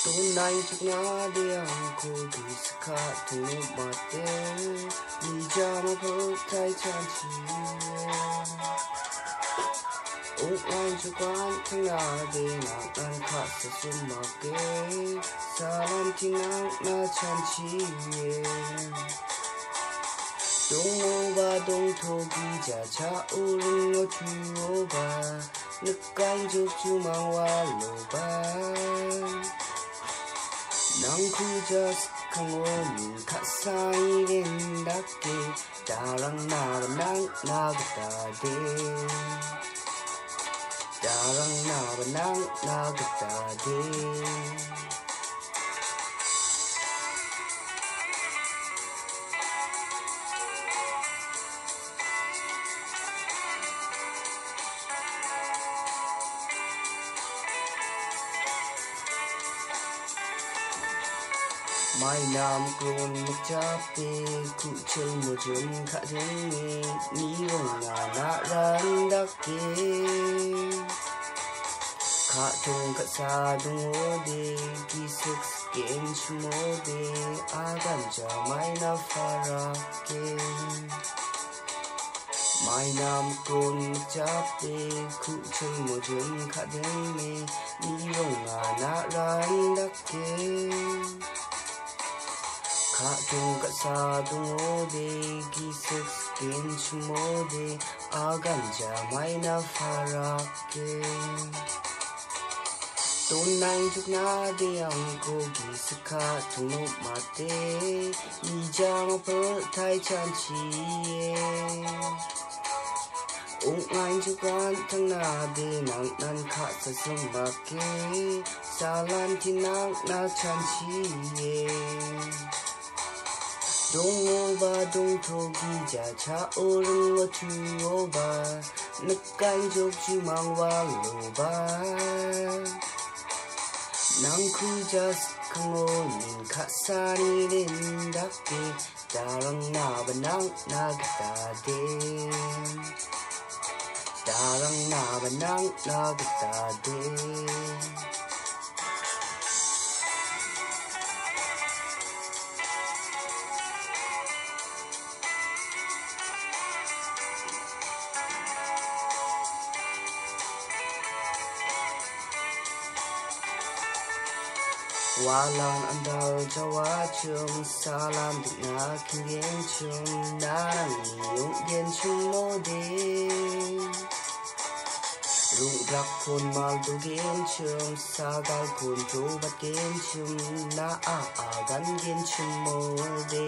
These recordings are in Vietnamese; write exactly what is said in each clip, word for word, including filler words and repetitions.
Tunay 나대 않고 비스카트 맞대 니자마 볼타이 찬치에 옥란 주관 탕나대 나간 카스 숨막게 사람 티낭 나 찬치에 동호가 동토기자 차오른 거 주오바 늑간죽 주망와 로바 낭쿠자 스캉오민 카사이렌 닥게 다랑 나랑 낭 나그다데 다랑 나랑 낭 나그다데 Mai nam kron magchape kuchel mojun khadenge ni wonga na randake kha thong ka sa dung ode ki six ken chmode agan ja mai na farake Mai nam kron magchape kuchel mojun khadenge ni wonga na randake Katung kasadung ode gisik skin chumode aganja may na farake Tunay juk na de angko gisik katung mate Nijang pertai chanchiye Ung ay jukan tang na de nang nan kasa sumake Salan tinang na chanchiye 동호바 동토기자 차오른 거 주오바 늑간족 주망와 로바 낭쿠자 스캉오민 카사니 렌다게 다랑 나바 낭 나그다데 다랑 나바 낭 나그다데 Walang andal jawa chung salam di na kingen chung narang iyong gen chung mode Rung rak kun mal do gen chung sagal kun jobat gen chung na aagan gen chung mode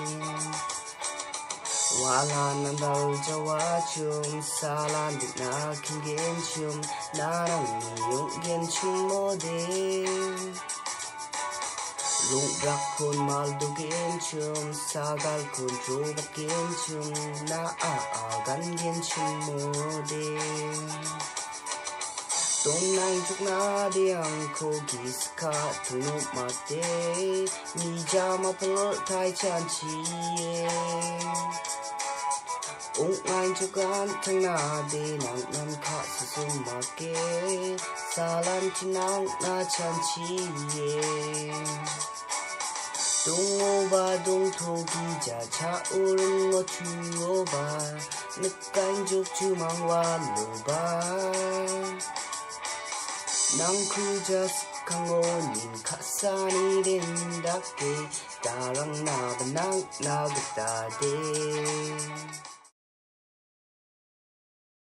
Walang andal jawa chung salam di na kingen chung narang iyong gen chung mode Rung rak kun mal do gen chung sagal kun jobat gen chung na aagan gen chung mode Tunay juk na de angko giska tunok mate Nijama peltai chanchiye Ung ay jukan tang na de nang nan ka susumake Salam tinang na chanchiye 동호바 동토기자 차오른 거 주오바 늑간족 주망와 로바 낭쿠자 스캉오민 카사니 렌다게 다랑 나바 낭 나그다데